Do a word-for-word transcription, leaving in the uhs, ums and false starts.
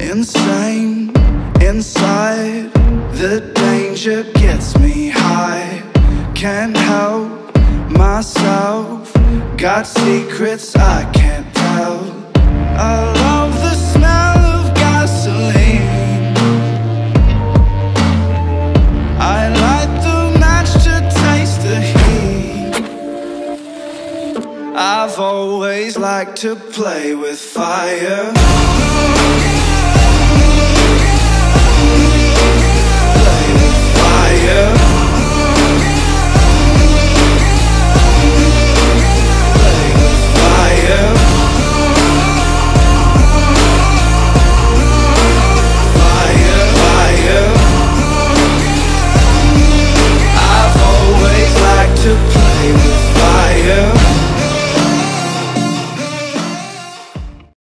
insane inside. The danger gets me high. Can't help myself. Got secrets I can't tell. I love the smell of gasoline. I light the match to taste the heat. I've always liked to play with fire. Play with fire.